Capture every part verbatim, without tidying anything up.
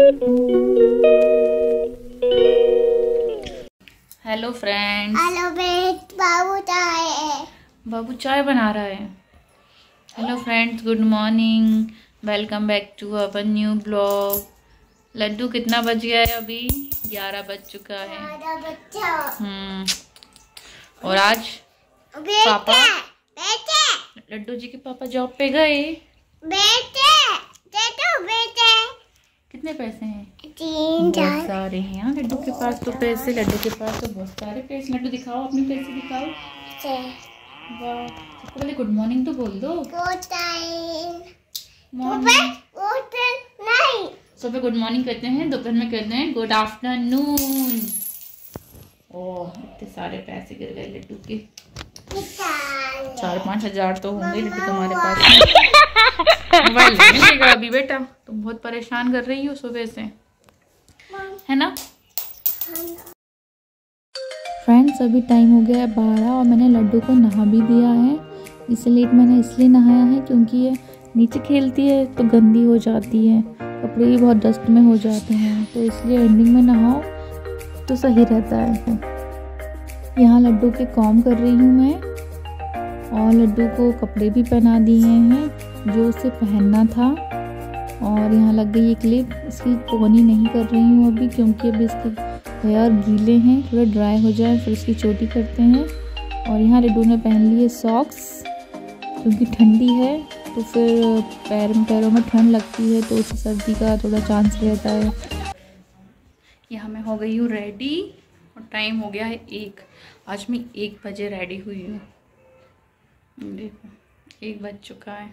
Hello friends. Hello friends, बाबू चाय बाबू चाय बना रहा है। Hello friends, good morning, welcome back to our new blog. Laddu कितना बज गया है? अभी ग्यारह बज चुका है। बच्चा हम्म और आज पापा लड्डू जी के पापा जॉब पे गए। बेटे दे दो बेटे। कितने पैसे हैं? तीन चार बहुत सारे हैं यार लड्डू के पास तो पैसे। लड्डू के पास तो बहुत सारे पैसे। लड्डू दिखाओ अपने पैसे दिखाओ। वाह, सबको पहले गुड मॉर्निंग तो बोल दो। गुड टाइम मॉर्निंग नहीं सुबह गुड मॉर्निंग कहते हैं, दोपहर में कहते हैं गुड आफ्टरनून। ओह, इतने सारे पैसे गिर गए लड्डू के। चार पाँच हजार तो होंगे लड्डू तुम्हारे पास। मोबाइल नहीं मिलेगा अभी बेटा, तुम बहुत परेशान कर रही हो सुबह से, है ना? फ्रेंड्स, अभी टाइम हो गया है बारह और मैंने लड्डू को नहा भी दिया है। इसे लेट मैंने इसलिए नहाया है क्योंकि ये नीचे खेलती है तो गंदी हो जाती है, कपड़े भी बहुत डस्ट में हो जाते हैं, तो इसलिए एंडिंग में नहाओ तो सही रहता है। यहाँ लड्डू के कॉम कर रही हूँ मैं और लड्डू को कपड़े भी पहना दिए हैं जो उसे पहनना था। और यहाँ लग गई एक क्लिप। इसकी पोनी नहीं कर रही हूँ अभी क्योंकि अभी इसके हेयर गीले हैं, थोड़ा ड्राई हो जाए फिर इसकी चोटी करते हैं। और यहाँ लड्डू ने पहन लिए सॉक्स क्योंकि ठंडी है तो फिर पैर में पैरों में ठंड लगती है तो उसे सर्दी का थोड़ा चांस रहता है। यहाँ मैं हो गई हूँ रेडी और टाइम हो गया है एक। आज मैं एक बजे रेडी हुई हूँ। देखो एक बज चुका है।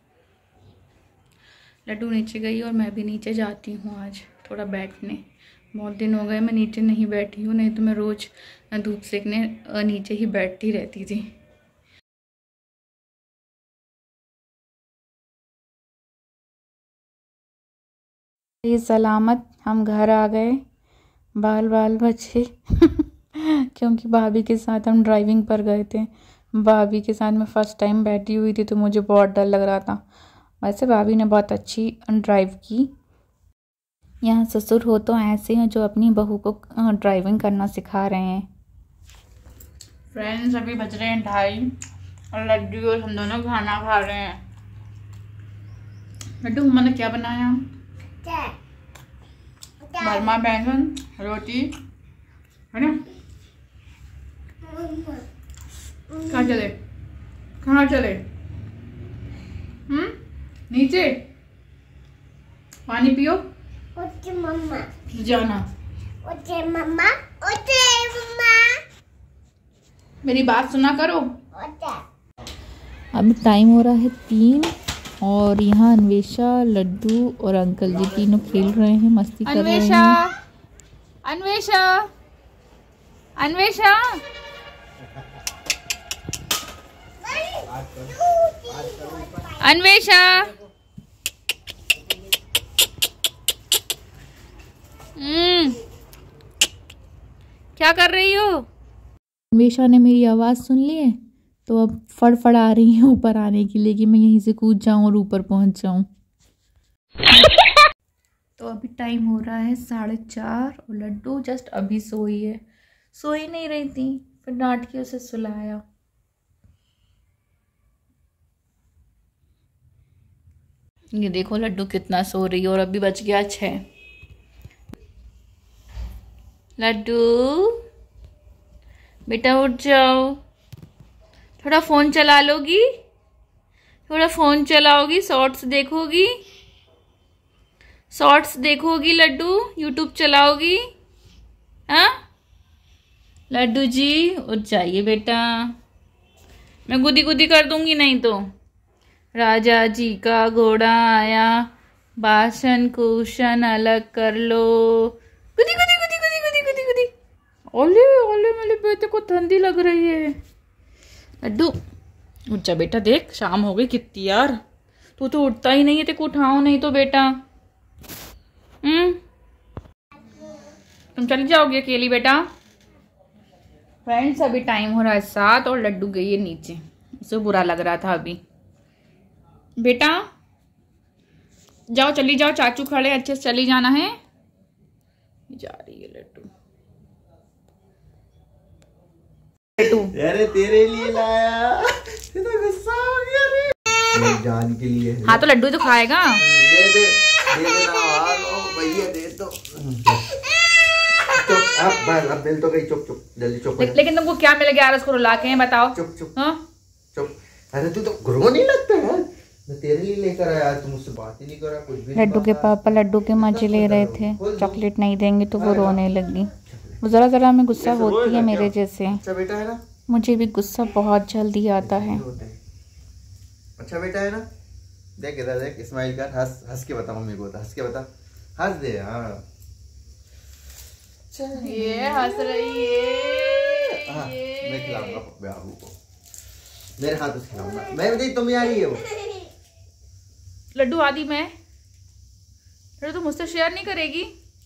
लड्डू नीचे गई और मैं भी नीचे जाती हूँ आज थोड़ा बैठने। बहुत दिन हो गए मैं नीचे नहीं बैठी हूँ, नहीं तो मैं रोज़ धूप सेकने नीचे ही बैठती रहती थी। ये सलामत हम घर आ गए, बाल बाल बचे क्योंकि भाभी के साथ हम ड्राइविंग पर गए थे। भाभी के साथ मैं फ़र्स्ट टाइम बैठी हुई थी तो मुझे बहुत डर लग रहा था। वैसे भाभी ने बहुत अच्छी ड्राइव की। यहाँ ससुर हो तो ऐसे हैं जो अपनी बहू को ड्राइविंग करना सिखा रहे हैं। फ्रेंड्स, अभी बज रहे हैं ढाई और लड्डू और हम दोनों खाना खा रहे हैं। लड्डू मम्मा ने क्या बनाया? बर्मा बैंगन रोटी, है ना? कहाँ चले कहाँ चले हम्म नीचे पानी पियो। ओके मम्मा जाना। ओके मम्मा ओके मम्मा मेरी बात सुना करो। ओके। अभी टाइम हो रहा है तीन और यहाँ अन्वेषा, लड्डू और अंकल जी तीनों खेल रहे हैं, मस्ती कर रहे हैं। अन्वेषा अन्वेषा अन्वेषा हम्म क्या कर रही हो? अन्वेषा ने मेरी आवाज़ सुन ली है तो अब फड़फड़ा रही है ऊपर आने के लिए कि मैं यहीं से कूद जाऊं और ऊपर पहुंच जाऊं। तो अभी टाइम हो रहा है साढ़े चार और लड्डू जस्ट अभी सोई है। सो ही नहीं रही थी, फिर डांट के उसे सुलाया। ये देखो लड्डू कितना सो रही है और अभी बज गया छः। लड्डू बेटा उठ जाओ, थोड़ा फ़ोन चला लोगी? थोड़ा फ़ोन चलाओगी? शॉर्ट्स देखोगी? शॉर्ट्स देखोगी लड्डू? यूट्यूब चलाओगी? हाँ लड्डू जी उठ जाइए बेटा, मैं गुदी गुदी कर दूंगी नहीं तो। राजा जी का घोड़ा आया, बासन कुशन अलग कर लो। गुदी गुदी गुदी गुदी गुदी गुदी गुदी। ओले ओले मेरे बेटे को ठंडी लग रही है। लड्डू उठ जा बेटा, देख शाम हो गई कितनी यार, तू तो उठता ही नहीं है, तेको उठाओ नहीं तो बेटा। हम्म तुम चली जाओगी अकेली बेटा? फ्रेंड्स, अभी टाइम हो रहा है सात और लड्डू गई है नीचे, उसे बुरा लग रहा था अभी। बेटा जाओ, चली जाओ, चाचू खड़े, अच्छे से चली जाना है। जा रही है लड्डू। लड्डू अरे तेरे लिए लाया, इतना गुस्सा हो गया रे। मेरी जान के लिए। हाँ तो लड्डू तो खाएगा। दे दे दे दे ना भैया, दे दो। चुप, अब बस, अब मिल तो गई। चुप चुप जल्दी चुप। ले, लेकिन तुमको क्या मिल गया उसको रुला के, बताओ। चुप चुप हाँ चुप। अरे तू तो गुरु नहीं लगता है, मैं तेरे लिए लेकर आया, तुम मुझसे बात ही नहीं करा कुछ भी। लड्डू के पापा लड्डू के मजे ले रहे थे, चॉकलेट नहीं देंगे तो वो रोने लगी। वो ज़रा ज़रा में गुस्सा होती है मेरे जैसे। अच्छा बेटा है ना, मुझे भी गुस्सा बहुत जल्दी आता है। अच्छा बेटा है ना, देख इधर देख, स्माइल कर, हंस हंस के बता मम्मी को, हंस के बता, हंस दे। हाँ ये हंस रही है। हाँ, मैं खिलाऊंगा बाबू को, मेरे हाथ से खिलाऊंगा मैं। मुझे तुम आ रही है वो लड्डू आदि मैं लड्डू तो मुझसे शेयर नहीं करेगी।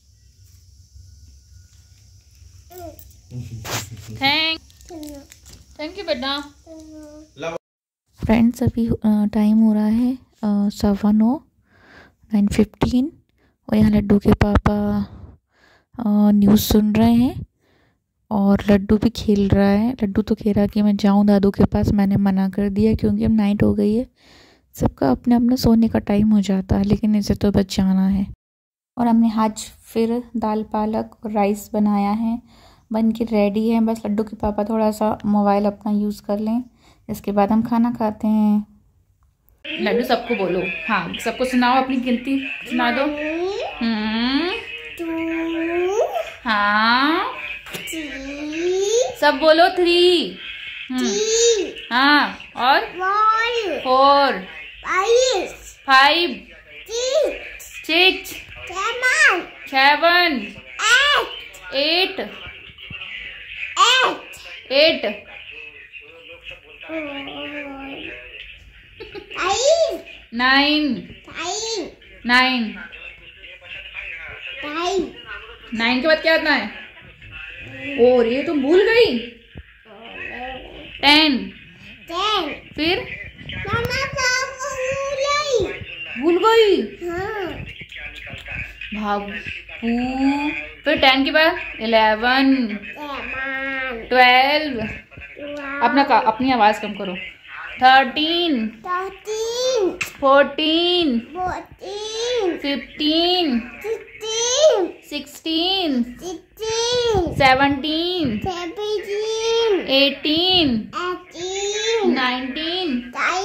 थैंक थैंक यू बेटा। फ्रेंड्स अभी टाइम हो रहा है सवा नौ, नाइन फिफ्टीन, और यहाँ लड्डू के पापा न्यूज़ सुन रहे हैं और लड्डू भी खेल रहा है। लड्डू तो कह रहा कि मैं जाऊँ दादू के पास, मैंने मना कर दिया क्योंकि अब नाइट हो गई है, सबका अपने अपने सोने का टाइम हो जाता है, लेकिन इसे तो बच जाना है। और हमने आज फिर दाल पालक और राइस बनाया है, बन के रेडी है। बस लड्डू के पापा थोड़ा सा मोबाइल अपना यूज़ कर लें, इसके बाद हम खाना खाते हैं। लड्डू सबको बोलो, हाँ सबको सुनाओ, अपनी गिनती सुना दो। हम्म हाँ सब बोलो। थ्री, हाँ और four, five, six, seven, eight, eight, nine, nine, nine के बाद क्या आता है? और ये तुम भूल गई। टेन, फिर भूल गई भागू। फिर टेन के बाद इलेवन, ट्वेल्व, अपना का अपनी आवाज कम करो। Thirteen, fourteen, fifteen, sixteen, seventeen, eighteen, nineteen,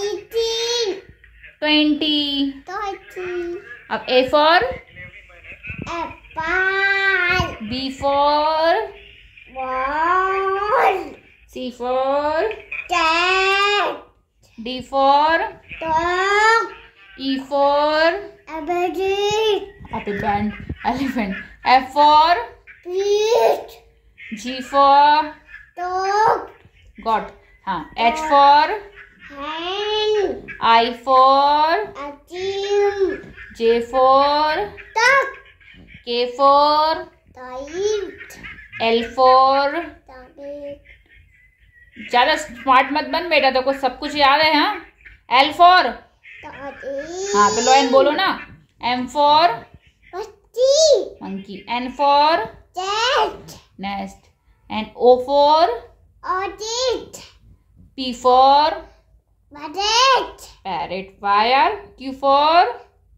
twenty. अब A for B for C for D for E for elephant, elephant, F for G for got, हाँ H for I for J for K for L for। ज्यादा smart मत बन बेटा, तो कुछ सब कुछ याद है। हाँ L for, हाँ तो लो एन बोलो ना। M for monkey, N for nest, and O for P for parrot, fire, Q for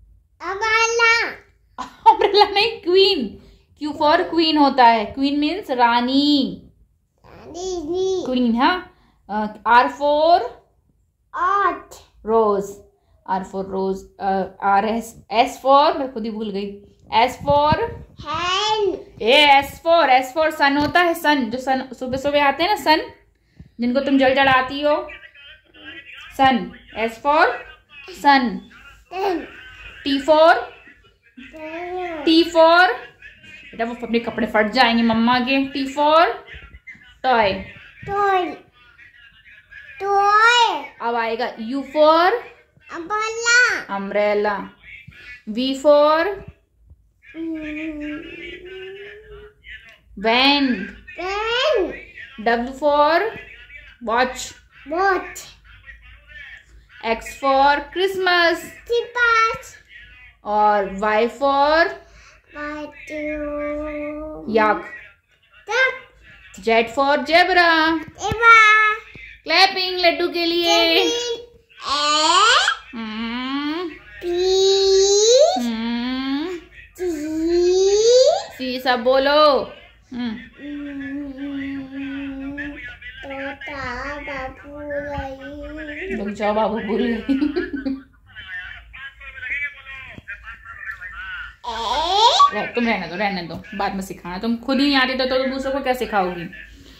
umbrella नहीं queen, Q for queen होता है, queen means रानी, queen। हाँ R for rose, R for rose, R S, S for मैं खुद ही भूल गई, S for A S for S for sun होता है, सन जो सन सुबह सुबह आते हैं ना, सन जिनको तुम जल चढ़ाती हो, सन। S for sun। T for T for बेटा वो अपने कपड़े फट जाएंगे मम्मा के। T for टॉय, अब आएगा U for umbrella, V for van, W for watch, X for Christmas, और Y for Batu. Yak. Duck. Z for zebra. Eva. Clapping Laddu के लिए. A. Hmm, B. Hmm, D. सी सब बोलो. हम्म, तोता बाबू रही. रुक जाओ बाबू भूल गई. A. तुम रहने दो रहने दो बाद में सिखाना. तुम खुद ही नहीं आती तो, तो दूसरों को क्या सिखाओगी.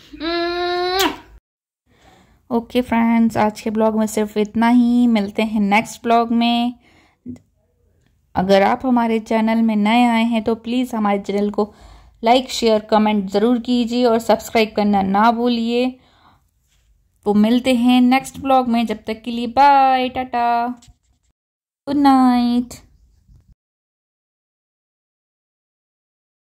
ओके फ्रेंड्स, आज के ब्लॉग में सिर्फ इतना ही. मिलते हैं नेक्स्ट ब्लॉग में. अगर आप हमारे चैनल में नए आए हैं तो प्लीज़ हमारे चैनल को लाइक शेयर कमेंट ज़रूर कीजिए और सब्सक्राइब करना ना भूलिए. तो मिलते हैं नेक्स्ट ब्लॉग में. जब तक के लिए बाय टाटा गुड नाइट.